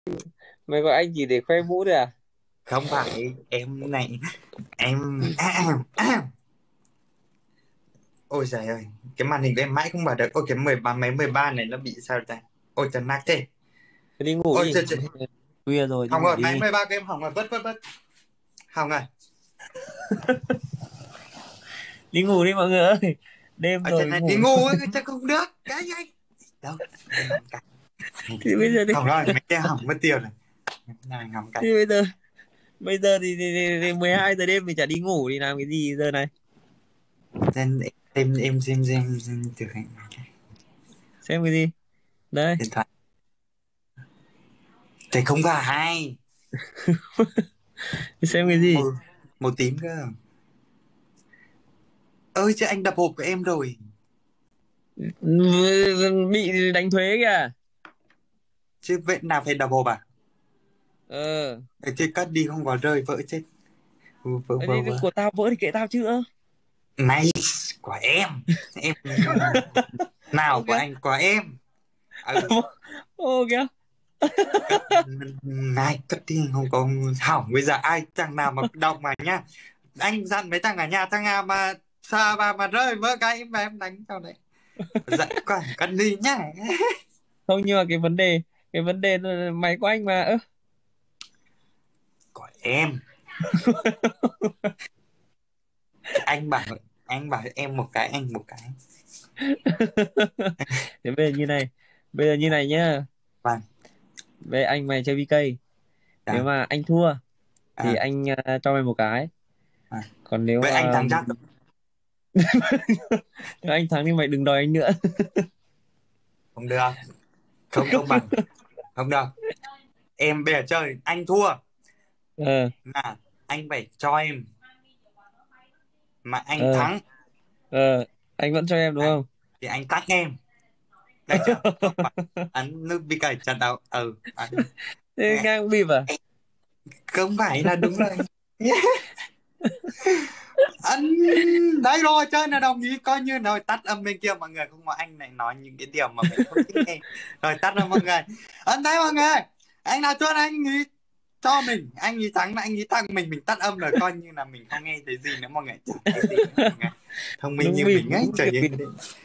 Mày gọi anh chỉ để khoe mũ thôi à? Không phải em này, em ôi trời ơi, cái màn hình của em mãi không mở được. Ôi cái 13 máy 13 này nó bị sao ta? Ôi trời nát thế. Thế đi ngủ Ôi đi. trời trời. Khuya rồi, đi Hỏng ngủ rồi, máy đi. 13 của em hỏng rồi, vứt vứt vứt. Hỏng rồi. Đi ngủ đi mọi người ơi. Đêm Ôi trời rồi này đi ngủ. ngủ chắc không được. Cái gì? Đâu? Em ngắm cái. Thì bây giờ đi. Hỏng rồi, mấy cái hỏng mất tiêu rồi. Này ngắm cái. Thì bây giờ thì 12 giờ đêm mình chả đi ngủ thì làm cái gì giờ này? Em xem từ cái Xem cái gì? Đây. điện thoại. Thế không phải. Xem cái gì? Màu màu tím cơ. Ơi chứ anh đập hộp của em rồi. Bị đánh thuế kìa. Chứ vậy nào phải đập hộp à? Ờ. Thế chứ cất đi không có rơi vỡ chết. Vỡ Thế vỡ thì vỡ. của tao vỡ thì kệ tao chứ ơ. Này của em nào Ô của kìa. anh của em. Ừ, Ô kìa. cất. Này cất đi không có hỏng, bây giờ ai thằng nào mà động mà nhá, anh dặn mấy thằng ở nhà, thằng nào mà xa mà rơi vỡ cái mà em đánh cho đấy, dặn quá cất đi nhá. Không, nhưng mà cái vấn đề là máy của anh mà. Ơ. Của em. anh bảo anh bảo em một cái, anh một cái. Thế bây giờ như này nhá. Vâng. Về anh mày chơi BK, nếu À, mà anh thua thì à, anh cho mày một cái. à. Còn nếu Vậy anh mà thắng chắc. nếu anh thắng thì mày đừng đòi anh nữa. Không được, không công bằng, không được. Em bây giờ chơi anh thua Ờ. là anh phải cho em, mà anh Ờ. thắng Ờ. Anh vẫn cho em đúng à, không? thì anh tắt em, được chưa? Không phải ấn nút bi cày trận đấu. Ừ ấn. Thế ngang bịp à? Không phải là đúng rồi. Ấn. Đấy rồi, chơi là đồng ý, coi như rồi tắt âm bên kia mọi người, không có anh này nói những cái điều mà mình không thích nghe. Rồi tắt âm mọi người. Ấn thấy mọi người, anh nào chốt anh nghĩ cho mình, anh nghĩ thắng là anh nghĩ thằng mình tắt âm rồi, coi như là mình không nghe thấy gì nữa mọi người, chẳng thấy gì nữa mọi người. Thông minh Đúng như bịp, mình ấy, đúng trời kiểu ơi. bịp.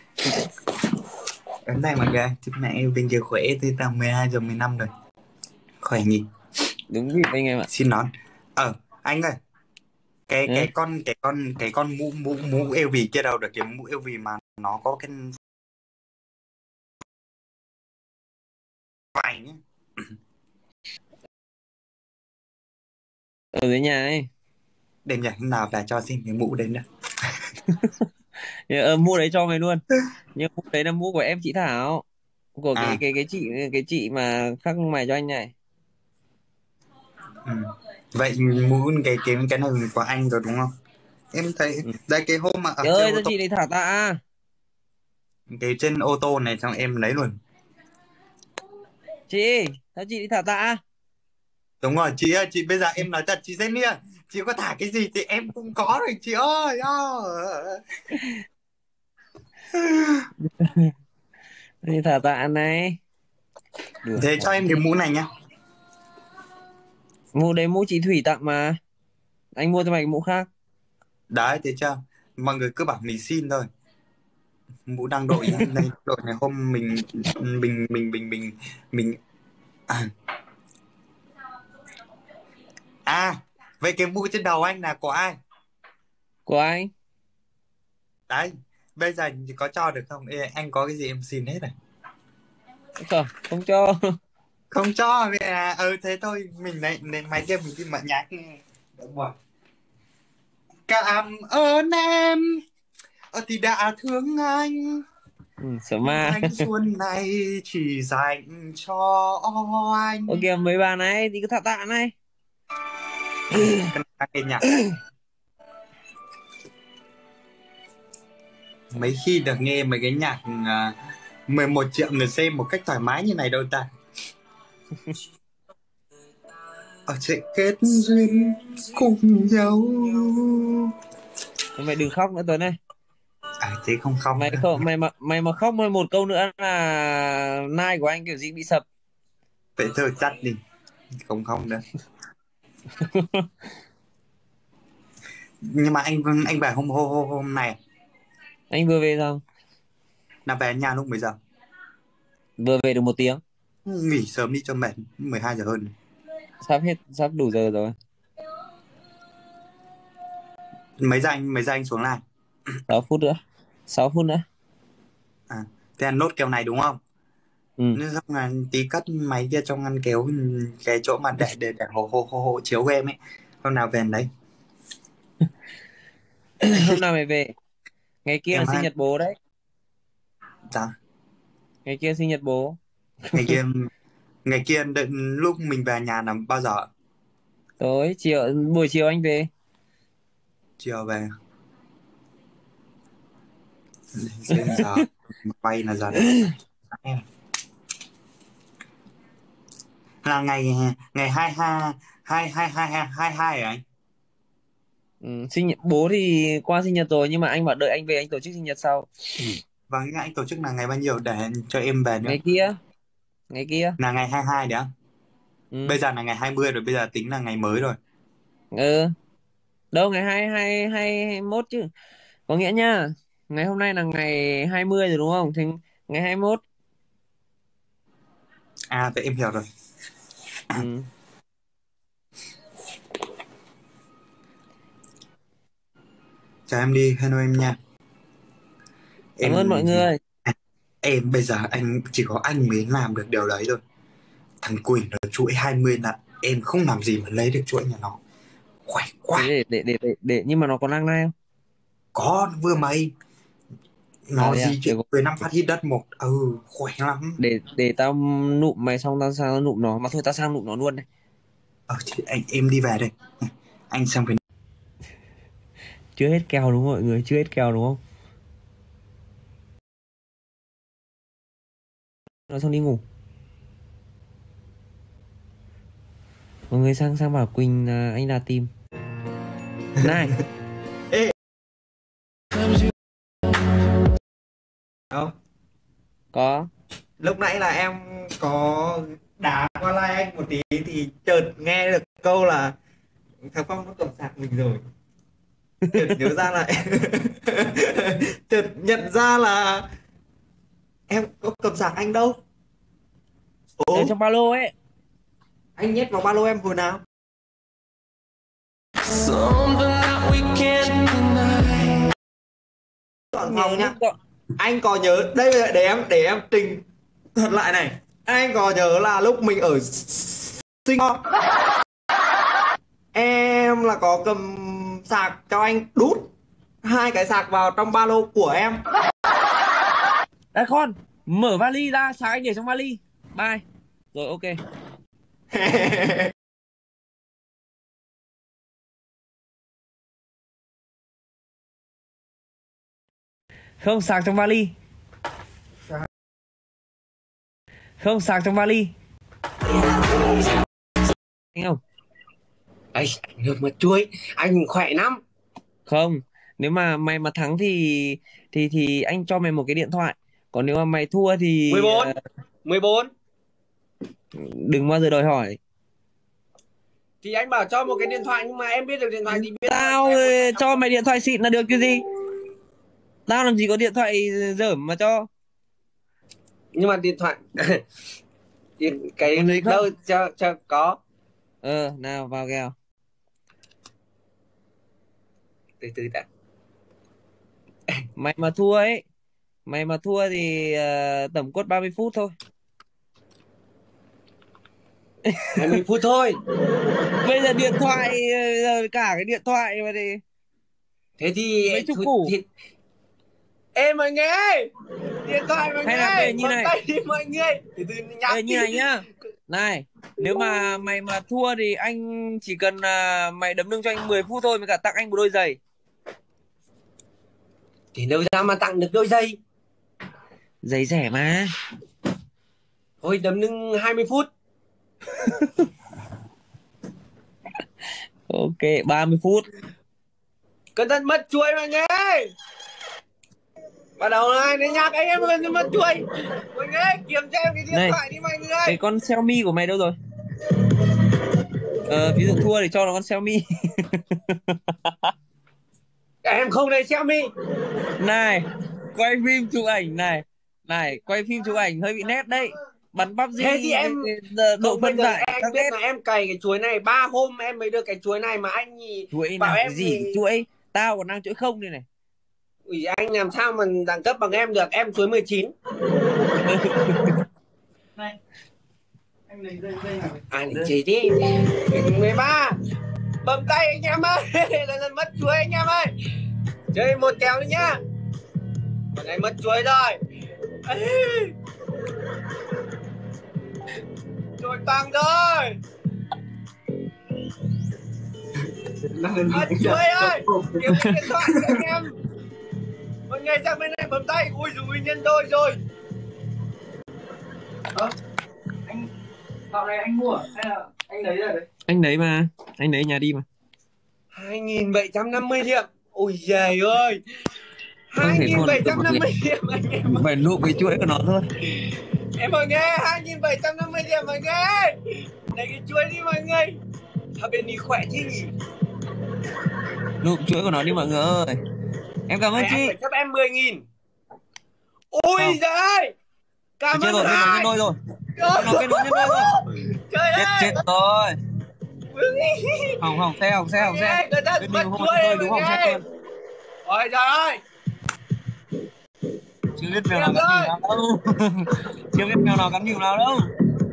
Ấn đây mọi người, chúc mẹ bên kia khỏe tới tầm 12 giờ 15 rồi, khỏe nhỉ. Đúng bịp anh em ạ. Xin nón. Anh ơi, Nhá. cái con mũ mũ mũ eo vì kia đâu được, cái mũ eo vì mà nó có cái vải nhé. Ở dưới nhà ấy. Để nhảy nào là cho xin cái mũ đến nữa. Mua đấy cho mày luôn. Nhưng mũ đấy là mũ của em chị Thảo, của cái À, cái cái chị cái chị mà khắc mày cho anh này. ừ. Vậy mũ cái này của anh rồi đúng không? Em thấy Ừ. đây cái hôm mà ở Chị trên ơi ô sao tô, chị này thả tạ. cái trên ô tô này xong em lấy luôn. Chị sao chị đi thả tạ? Đúng rồi chị ơi, chị bây giờ em nói thật chị xem đi, chị có thả cái gì thì em cũng có rồi chị ơi. Đi thả tạ này. Được Thế cho quá em cái thế. mũ này nhá. Mũ đấy mũ chị Thủy tặng mà, anh mua cho mày cái mũ khác. Đấy thế chưa, mọi người cứ bảo mình xin thôi. Mũ đang đội nhá, đây đội này hôm mình à, vậy cái mũ trên đầu anh là của ai? Của anh. Đấy, bây giờ thì có cho được không? Ê, anh có cái gì em xin hết rồi. Không, không cho. Không cho vậy à? Thế thôi mình lại đến máy kia mình đi mở nhạc nghe. Đúng rồi. Cảm ơn em thì đã thương anh. Ừ, sợ ma. Thanh xuân này chỉ dành cho Ok anh. mấy bà này thì cứ thả tạ này. Cái này nghe nhạc. Mấy khi được nghe mấy cái nhạc 11 triệu người xem một cách thoải mái như này đâu ta. Sẽ kết duyên cùng nhau. Thôi mày đừng khóc nữa Tuấn ơi. Thế không không Mày nữa. không, mày mà khóc một câu nữa là nai của anh kiểu gì bị sập. Vậy thôi tắt đi. Không được. Nhưng mà anh về hôm này Anh vừa về xong, là về nhà lúc mấy giờ? vừa về được 1 tiếng. Nghỉ sớm đi cho mệt, 12 giờ hơn. Sắp đủ giờ rồi. Mấy giờ anh xuống lại? 6 phút nữa. 6 phút nữa. À, thế anh nốt kèo này đúng không? Ừ. Nên xong là tí cất máy kia trong ngăn kéo, cái chỗ mà để hộ chiếu của em ấy. Hôm nào về đấy. Hôm nào mày về? Ngày kia là Em sinh hay nhật bố đấy. dạ. Ngày kia sinh nhật bố. Ngày kia ngày kia đợi, lúc mình về nhà là bao giờ? Buổi chiều anh về. Chiều về. Để xem giờ quay là giờ nào? Là ngày ngày 22 hả anh? Sinh nhật bố thì qua sinh nhật rồi, nhưng mà anh bảo đợi anh về anh tổ chức sinh nhật sau. Và cái anh tổ chức là ngày bao nhiêu để cho em về nữa? Ngày kia. Ngày kia. Là ngày 22 đấy á? Ừ. Bây giờ là ngày 20 rồi, bây giờ tính là ngày mới rồi. Ừ. Đâu, ngày 21 chứ. Có nghĩa nhá, ngày hôm nay là ngày 20 rồi đúng không? Thì ngày 21. À vậy em hiểu rồi. Ừ. Chào em đi, hello em nha. Cảm ơn mọi Em người. em bây giờ anh chỉ có anh mới làm được điều đấy thôi. Thằng Quỳnh nó chuỗi 20 là em không làm gì mà lấy được chuỗi nhà nó. Khỏe quá. Thế để nhưng mà nó còn lang lai không? Có vừa mấy À nó thế à? di chuyển 15 phát hit đất một. Khỏe lắm. Để tao nụm mày xong tao sang nụm nó, mà thôi tao sang nụm nó luôn đây. Thì em đi về đây. Anh sang phía Chưa hết kèo đúng không mọi người? Chưa hết kèo đúng không? Nó xong đi ngủ. Mọi người sang sang bảo Quỳnh là anh là tìm. Này. Ê. Không? Có. Lúc nãy là em có đá qua like anh một tí thì chợt nghe được câu là thằng Phong nó cầm sạc mình rồi. Chợt nhớ ra là chợt nhận ra là em có cầm sạc anh đâu. Ở Ồ, trong ba lô ấy. anh nhét vào ba lô em hồi nào? Chọn Nhớ phòng lúc nhá. gọi. Anh có nhớ đây, bây giờ để em trình thuật lại này. Anh có nhớ là lúc mình ở sinh em là có cầm sạc cho anh đút 2 cái sạc vào trong ba lô của em. Đây con, mở vali ra, sáng anh để trong vali. Bye. Rồi ok. Không, sạc trong vali. Không, sạc trong vali. Anh không? Ây, anh được mà chuối, anh khỏe lắm. Không, nếu mà mày mà thắng thì anh cho mày một cái điện thoại. Còn nếu mà mày thua thì 14 đừng bao giờ đòi hỏi. thì anh bảo cho một cái điện thoại, nhưng mà em biết được điện thoại thì biết thôi, Tao cho em một cái cho mày điện thoại xịn là được cái gì? Tao làm gì có điện thoại dởm mà cho. nhưng mà điện thoại cái Còn lấy không? đâu cho có. Nào vào kèo. Từ từ đã. Mày mà thua ấy, mày mà thua thì tẩm quất 30 phút thôi. 20 phút thôi. Bây giờ điện thoại cả cái điện thoại mà thì Thế thì mấy chục củ. em mọi người ơi, điện thoại mọi người Hay là bây giờ ơi, như bấm này. tay đi mọi người. Từ từ nhắn Như tin. này nhá. Này, nếu mà mày mà thua thì anh chỉ cần mày đấm lưng cho anh 10 phút thôi, mới cả tặng anh một đôi giày. Thì đâu ra mà tặng được đôi giày. Giày rẻ mà. Thôi đấm lưng 20 phút. Ok, 30 phút. Cẩn thận mất chuối mọi người ơi. Bắt đầu này, đến nhạc anh em gần mất chuối. Mọi người ơi, kiểm tra em cái điện Này, thoại đi mọi người cái ơi. con Xiaomi của mày đâu rồi? Ví dụ thua thì cho nó con Xiaomi. Em không lấy Xiaomi. Này, quay phim chụp ảnh này. Này, quay phim chụp ảnh hơi bị nét đấy. Bắn PUBG Thế thì em độ không, bây phân giờ giải em các biết hết. là em cày cái chuối này 3 hôm em mới được cái chuối này mà anh Chuỗi bảo nào em cái gì? thì... Chuỗi tao còn đang chuỗi không đây này. Ủy anh làm sao mà đẳng cấp bằng em được, em chuối 19. Này, anh lấy dây này. Anh chỉ đi 13. Bấm tay anh em ơi. Lần mất chuối anh em ơi. Chơi một kèo nữa nhá. Còn này mất chuối rồi. Chuối tăng rồi. Mất chuối ơi. Kiếm cái điện thoại cho anh em. Mọi người sang bên này bấm tay. Ui dồi nhân đôi rồi. Anh dạo này anh mua hay là anh lấy rồi đấy? Anh lấy mà, anh lấy nhà đi mà. 2.750 điểm. Ôi giời ơi. Không thể thua được 2.750 điểm anh em. phải nụ cái chuỗi của nó thôi. Em mọi người 2.750 điểm mọi người ơi. Lấy cái chuối đi mọi người. Ở bên đi khỏe chứ nhỉ. Nụ chuỗi của nó đi mọi người ơi. Em cảm ơn chị. Phải chấp em 10.000. Ôi giời ơi. Cảm ơn rồi, hai. nhân đôi rồi. Nó kết nối nhân đôi rồi. Trời ơi. Chết rồi. Hỏng xe. Người ta mất chuối đúng không xe luôn. Ôi trời ơi. Chưa biết mèo nào cắn nhìu nào đâu. Chưa biết mèo nào cắn nhìu nào đâu.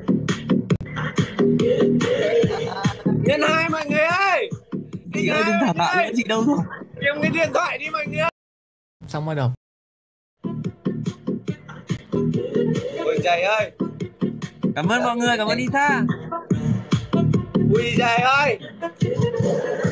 Nhân 2 mọi người ơi. Chị ơi đừng thả bạo nữa, chị đâu rồi. Kiếm cái điện thoại đi mọi người. Xong rồi đâu. Ôi trời ơi. Cảm ơn mọi người, cảm ơn Isa. Ui giời ơi.